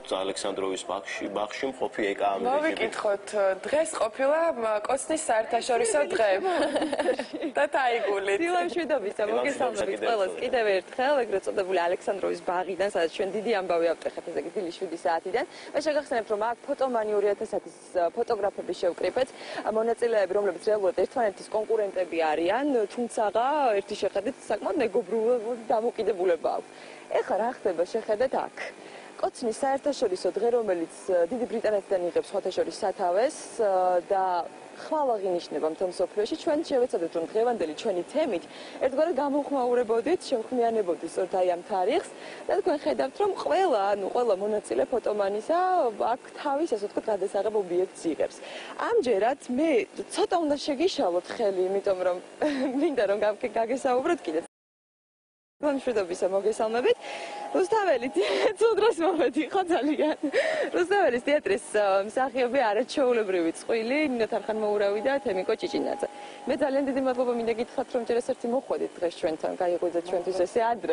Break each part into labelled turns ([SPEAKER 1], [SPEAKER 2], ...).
[SPEAKER 1] ალექსანდროვის ბაღში მყოფი ეკა ამერიკები.
[SPEAKER 2] მოვიკითხოთ, დღეს ყოფილა კოცნის საერთაშორისო დღე. და დაიგულით.
[SPEAKER 3] დილამშვიდობისა, მოგესალმებით ყველას კიდევ ერთხელ, ეგრეთ წოდებული ალექსანდროვის ბაღიდან, სადაც ჩვენ დიდი ამბავი ავტეხეთ, ესე იგი დილის 7 საათიდან. მე შეგახსენებთ, რომ აქ ფოტომანი 2000-ის ფოტოგრაფები შევკრიბეთ. მონაწილეები, რომლებიც რეალურად ერთმანეთის კონკურენტები არიან, თუმცა ერთი შეხედეთ საკმაოდ მეგობრული დამოკიდებულება აქვს. ეხლა რა ხდება, შეხედეთ აქ. კოცნის საერთაშორისო დღე, რომელიც დიდი ბრიტანეთიდან იღებს სხვათა შორის სათავეს და ხვალ აღინიშნება მთელ მსოფლიოში, ჩვენ შევეცადეთ, რომ დღევანდელი ჩვენი თემით ერთგვარად გამოვხმაურებოდით, შევხმიანებოდით სწორედ აი ამ თარიღს და თქვენ ხედავთ, რომ ყველა მონაწილე ფოტომანისა აქ თავის, ასე ვთქვათ, გადასაღებ ობიექტს იღებს. ამჯერად მე ცოტა უნდა შეგიშალოთ ხელი, იმიტომ რომ მინდა რომ გაგესაუბროთ კიდე. მშვიდობისა, მოგესალმებით. რუსთაველის ცუდ დროს მომედიხო ძალიან. რუსთაველის თეატრის მსახიობი არაჩვეულებრივი წყვილი, ნინო თარხანმოურავი და თემიკო ჭიჭინაძე. მე ძალიან დიდი მადლობა მინდა გითხრათ, რომ ჯერ ერთ-ერთი მოხვედით დღეს ჩვენთან, გაიღვიძეთ ჩვენთვის ესე ადრე.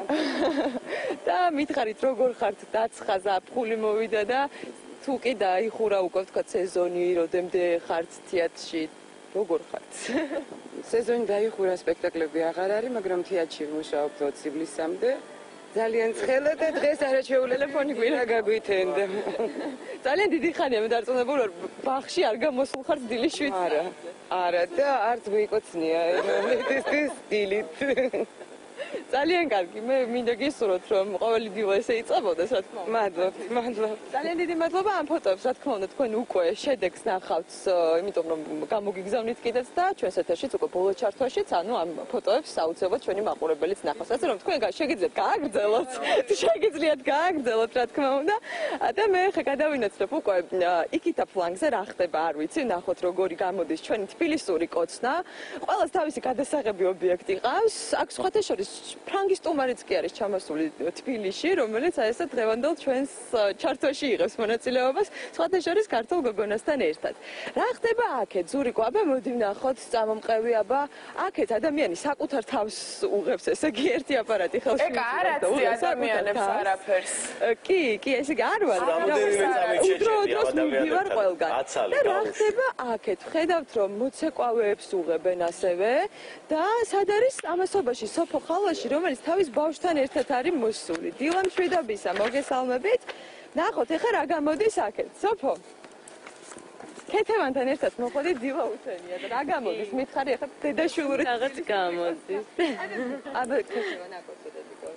[SPEAKER 3] და მითხარით, როგორ ხართ, დაცხა, ზაფხული მოვიდა და თუ კი დაიხურა უკვე ვთქვათ სეზონი, როდემდე ხართ თეატრში. როგორ ხართ?
[SPEAKER 4] სეზონი დაიხურა, სპექტაკლები აღარ არის, მაგრამ თეატრში ვმუშაობ 20 ივლისამდე. ძალიან ცხელა და დღეს არაჩვეულებრივი ტელეფონი გვირა გაგვითენდა.
[SPEAKER 3] ძალიან დიდი ხანია მე დარწმუნებული ვარ, ბაღში არ გამოსულ ხართ დილის 7.
[SPEAKER 4] არა და არც გვიკოცნია ეს დილით.
[SPEAKER 3] ძალიან კარგი, მე მინდა გისურვოთ, რომ ყოველი დილა ესე იწყებოდეს, რა თქმა უნდა.
[SPEAKER 4] მადლობთ.
[SPEAKER 3] ძალიან დიდი მადლობა ამ ფოტოებს, რა თქმა უნდა, თქვენ უკვე შედეგს ნახავთ, იმიტომ რომ გამოგიგზავნით კიდეც და ჩვენს ეთერშიც უკვე ბოლო ჩართვაშიც, ანუ ამ ფოტოებს აუცილებლად ჩვენი მაყურებელიც ნახავს. ასე რომ თქვენ შეგიძლიათ გააგრძელოთ, შეგიძლიათ გააგრძელოთ, რა თქმა უნდა. და მე ხე გადავინაცვლებ უკვე იქითა ფლანგზე რა ხდება, არ ვიცი, ნახოთ როგორი გამოდის ჩვენი თბილისური კოცნა. ყველას თავისი გადასაღები ობიექტი ყავს. აქ სხვათა შორის ფრანგი სტუმარიც კი არის ჩამოსული თბილისში, რომელიც აი ესე დღევანდელ ჩვენს ჩართვაში იღებს მონაწილეობას, სხვათა შორის ქართულ გოგონასთან ერთად. რა ხდება აქეთ? ზურიკო, აბა მოდი ვნახოთ, წამომყევი, აბა აქეთ ადამიანი საკუთარ თავს უღებს, ესე იგი ერთი აპარატი ხელში.
[SPEAKER 2] ეკა არ აცი ადამიანებს არაფერს.
[SPEAKER 3] კი, ესე იგი არ ვარ. დროდადრო მივარ ყველგან. და რა ხდება აქეთ? ხედავთ, რომ მოცეკვავეებს უღებენ ასევე და სად არის ამასობაში სოფო ხალაში, რომელიც თავის ბავშვთან ერთად არის მოსული. დილამშვიდობისა, მოგესალმებით. ნახოთ, ეხლა რა გამოდის აქეთ, სოფო. ქეთევანთან ერთად მოხდით დილა უთენია და რა გამოდის? მითხარი, ეხლა დედაშვილური
[SPEAKER 5] რაღაც გამოდის.
[SPEAKER 3] აბა ქეთევან აკოცოდები გო.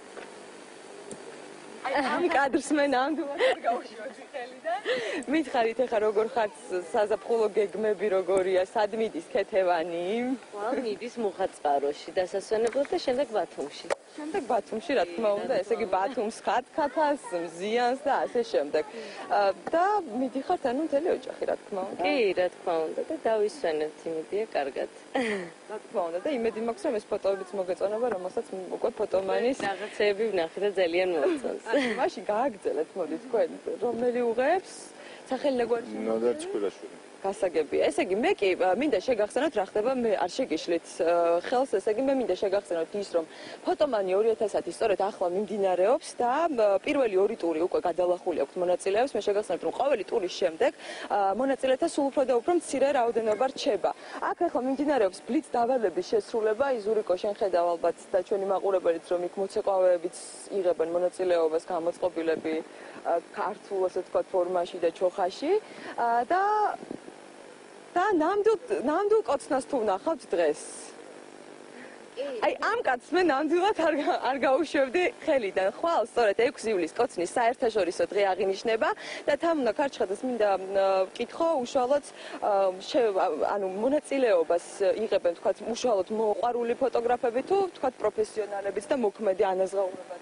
[SPEAKER 3] ამ კადრს მე ნამდვილად არ გავუშვებდი ხელი და მითხარით, ეხლა როგორ ხართ, საზაფხულო გეგმები როგორია, სად მიდის ქეთევანი?
[SPEAKER 5] მიდის მუხაწყაროში, დასასვენებლად და შემდეგ ბათუმში.
[SPEAKER 3] შემდეგ ბათუმში, რა თქმა უნდა, ესე იგი ბათუმს ხათქათას, მზიანს და ასე შემდეგ. და მიდიხართ ანუ მთელი ოჯახი, რა თქმა უნდა.
[SPEAKER 5] კი, რა თქმა უნდა და დავისვენებთ, იმედია კარგად.
[SPEAKER 3] რა თქმა უნდა და იმედი მაქვს, რომ ეს ფოტოებიც მოგეწონება, რომელსაც უკვე ფოტომანის
[SPEAKER 5] რაღაცეები ვნახე და ძალიან მოწონს.
[SPEAKER 3] მაშინ გააგრძელეთ, მოდი თქვენ, რომელი უღებს? სახელი ნაგვარი?
[SPEAKER 6] ნოდარ ცხვირაშვილი.
[SPEAKER 3] გასაგებია. ესე იგი მე კი მინდა შეგახსენოთ რა ხდება, მე არ შეგიშლით ხელს, ესე იგი მე მინდა შეგახსენოთ ის, რომ ფოტომანი 2000-ი სწორედ ახლა მიმდინარეობს და პირველი ორი ტური უკვე გადალახული აქვს მონაწილეებს. მე შეგახსენებთ, რომ ყოველი ტურის შემდეგ მონაწილეთა სულ უფრო და უფრო მცირე რაოდენობა რჩება. აქ ახლა მიმდინარეობს ბლიც დავალების შესრულება, იზურიკო შენ ხედავ ალბათ და ჩვენი მაყურებელიც, რომ იქ მოცეკვავეებიც იღებენ მონაწილეობას, გამოწყობილები ქართულ, ასე ვთქვათ, ფორმაში და ჩოხაში და ნამდვილ კოცნას თუ ვნახავთ დღეს. აი ამ კაცს მე ნამდვილად არ გაუშვებდი ხელიდან. ხვალ სწორედ 6 ივლისს კოცნის საერთაშორისო დღე აღინიშნება და თან უნდა ქარჩხადეს მინდა ვკითხო უშუალოდ ანუ მონაწილეობას იღებენ თქვათ უშუალოდ მოყვარული ფოტოგრაფები თუ თქვათ პროფესიონალებიც და მოქმედი ანაზღაურებადი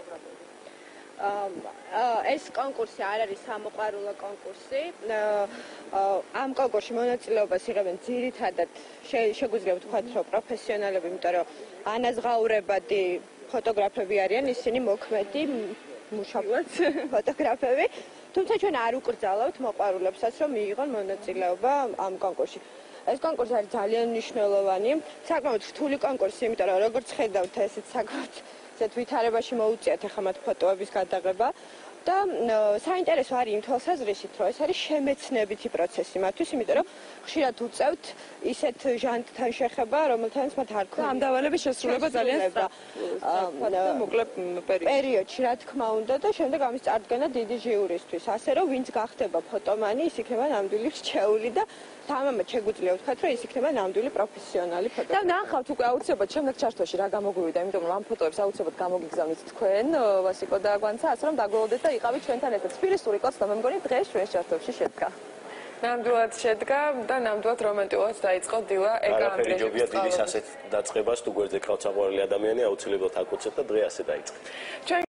[SPEAKER 7] ეს კონკურსი არ არის სამოყვარულო კონკურსი. ამ კონკურსში მონაწილეობას იღებენ ძირითადად შეგვიძლია ვთქვათ, რომ პროფესიონალები, იმიტომ რომ ანაზღაურებადი ფოტოგრაფები არიან, ისინი მოქმედი მუშაობთ ფოტოგრაფები. თუმცა ჩვენ არ უკრძალავთ მოყვარულებსაც, რომ მიიღონ მონაწილეობა ამ კონკურსში. ეს კონკურსი არის ძალიან მნიშვნელოვანი, საკმაოდ რთული კონკურსი, იმიტომ რომ როგორც ხედავთ, ესეც საკმაოდ ზეთ ვითარებაში მოუწიათ ახლა მათ ფოტოების გადაღება და საინტერესო არის იმ თვალსაზრისით, რომ ეს არის შემეცნებითი პროცესი მათთვის, იმიტომ რომ ხშირად უწევთ ისეთ ჟანრთან შეხება, რომელთანაც მათ არ ქონია.
[SPEAKER 3] ამ დავალების შესრულება ძალიან სწრაფად და მოკლე
[SPEAKER 7] პერიოდში, რა თქმა უნდა, და შემდეგ ამის წარდგენა დიდი ჟიურისთვის. ასე რომ ვინც გახდება ფოტომანი, ის იქნება ნამდვილი რჩეული და თამამად შეგვიძლია ვთქვათ, რომ ის იქნება ნამდვილი პროფესიონალი ფოტომანი.
[SPEAKER 3] და ნახავთ უკვე აუცილებლად შემდეგ ჩართვაში რა გამოგვივიდა, იმიტომ რომ ამ ფოტოებს აუცილებლად გამოგიგზავნით თქვენ, ვასიკო და გვანცა, ასე რომ დაგველოდეთ და იყავით ჩვენთან ერთად. სპილისტური კოც და მე მგონი დღეს ჩვენს ჩართვებში შედგა.
[SPEAKER 2] ნამდვილად შედგა და ნამდვილად რომანტიკულად დაიწყო დილა
[SPEAKER 1] არაფერი ჯობია დილის ასეთ დაწყებას თუ გვერდზე ყავთ საყვარელი ადამიანი აუცილებლად აკოცეთ და დღე ასე დაიწყეთ.